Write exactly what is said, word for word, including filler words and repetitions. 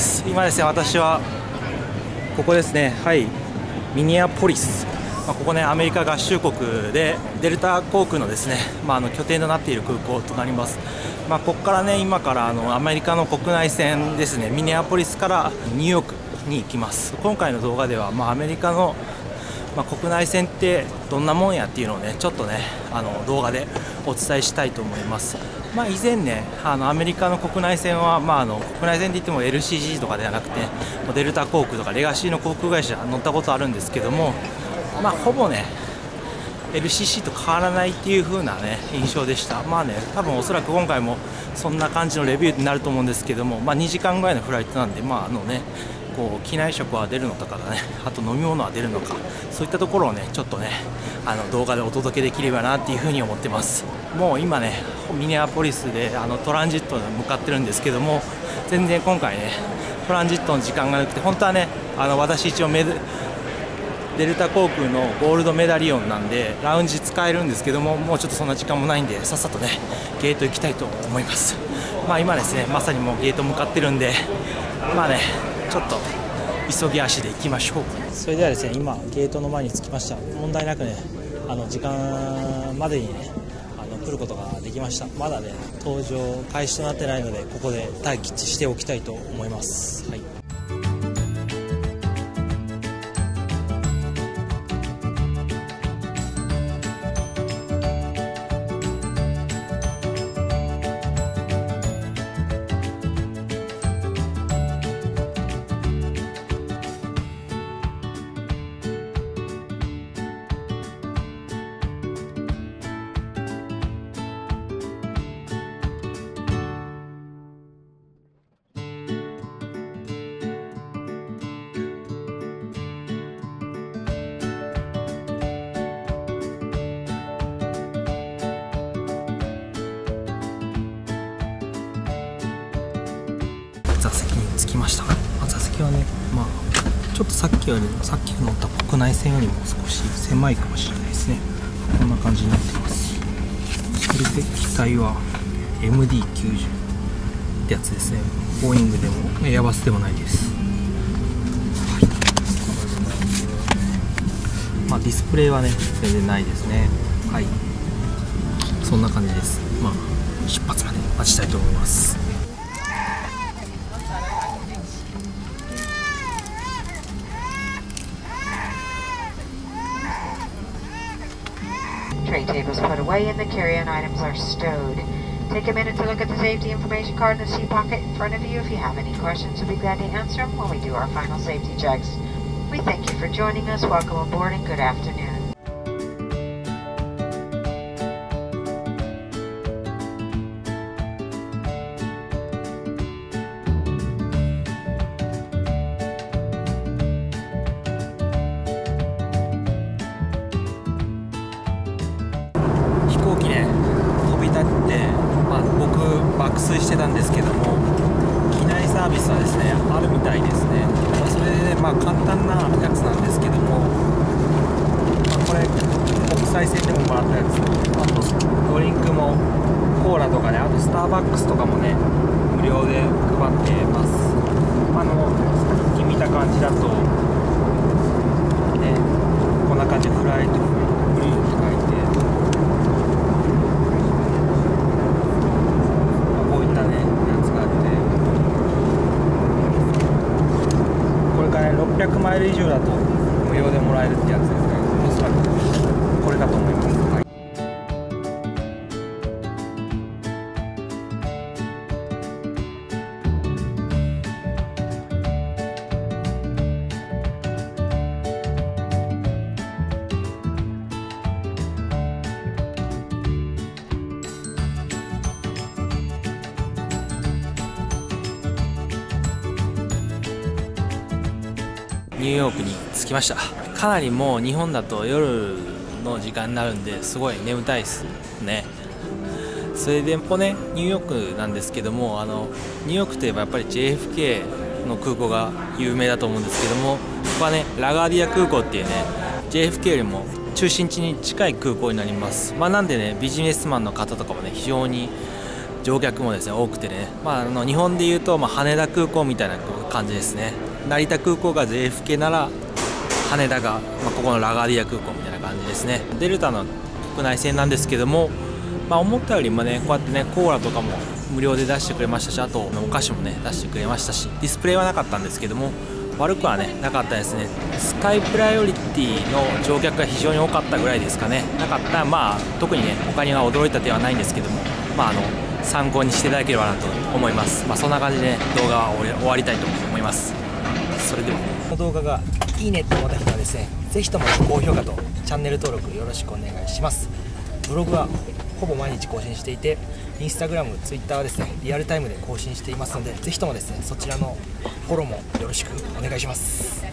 です。今ですね、私はここですね、はい、ミネアポリス、まあ、ここね、アメリカ合衆国でデルタ航空のですね、まあ、あの拠点となっている空港となります。まあ、ここからね、今からあのアメリカの国内線ですね、ミネアポリスからニューヨークに行きます。今回の動画では、まあ、アメリカのまあ、国内線ってどんなもんやっていうのをね、ちょっとね、あの動画でお伝えしたいと思います。まあ、以前ね、あのアメリカの国内線は、まあ、あの国内線で言っても エルシージー とかではなくて、デルタ航空とかレガシーの航空会社乗ったことあるんですけども、まあ、ほぼね エルシーシー と変わらないっていう風なね印象でした。まあね、多分おそらく今回もそんな感じのレビューになると思うんですけども、まあ、にじかんぐらいのフライトなんで、まああのね、こう機内食は出るのとかね、あと飲み物は出るのか、そういったところをねちょっとねあの動画でお届けできればなっていうふうに思ってます。もう今ねミネアポリスであのトランジットに向かってるんですけども、全然今回ねトランジットの時間がなくて、本当はねあの私一応メデデルタ航空のゴールドメダリオンなんでラウンジ使えるんですけども、もうちょっとそんな時間もないんで、さっさとねゲート行きたいと思います。まあ今ですね、まさにもうゲート向かってるんで、まあねちょっと急ぎ足で行きましょう。それではですね、今ゲートの前に着きました。問題なくねあの時間までにねあの来ることができました。まだね搭乗開始となってないので、ここで待機しておきたいと思います。はい、座席に着きました。まあ、座席はね、まあ、ちょっとさっきよりもさっき乗った国内線よりも少し狭いかもしれないですね。こんな感じになってます。それで機体は エムディーきゅうじゅう ってやつですね。ボーイングでもエアバスでもないです。はい、まあ、ディスプレイはね全然ないですね。はい、そんな感じです。まあ出発まで待ちたいと思います。 Tray tables put away and the carry-on items are stowed. Take a minute to look at the safety information card in the seat pocket in front of you. If you have any questions, we'll be glad to answer them when we do our final safety checks. We thank you for joining us. Welcome aboard and good afternoon. 爆睡してたんですけども、機内サービスはですねあるみたいですね。まあ、それで、ね、まあ簡単なやつなんですけども、まあ、これ国際線でももらったやつ、あとドリンクもコーラとかね、あとスターバックスとかもね無料で配ってます。あのさっき見た感じだとね、こんな感じでフライトフリーって書いて。ろっぴゃくマイル以上だと無料でもらえるってやつですね。おそらくこれだと思います。はい、ニューヨークに着きました。かなりもう日本だと夜の時間になるんで、すごい眠たいですね。それでもねニューヨークなんですけども、あのニューヨークといえばやっぱり ジェイエフケー の空港が有名だと思うんですけども、ここはねラガーディア空港っていうね ジェイエフケー よりも中心地に近い空港になります。まあ、なんでねビジネスマンの方とかもね非常に乗客もですね多くてね、まあ、あの日本でいうと、まあ、羽田空港みたいな感じですね。成田空港が ジェイエフケー なら羽田が、まあ、ここのラガーディア空港みたいな感じですね。デルタの国内線なんですけども、まあ、思ったよりもねこうやってねコーラとかも無料で出してくれましたし、あとお菓子もね出してくれましたし、ディスプレイはなかったんですけども悪くはねなかったですね。スカイプライオリティの乗客が非常に多かったぐらいですかね。なかったまあ特にね他には驚いた点はないんですけども、まああの参考にしていただければなと思います。まあ、そんな感じで、ね、動画は終わりたいと思います。それではこの動画がいいねと思った人はですね、ぜひとも高評価とチャンネル登録よろしくお願いします。ブログはほぼ毎日更新していて、インスタグラム、ツイッターはですねリアルタイムで更新していますので、ぜひともですねそちらのフォローもよろしくお願いします。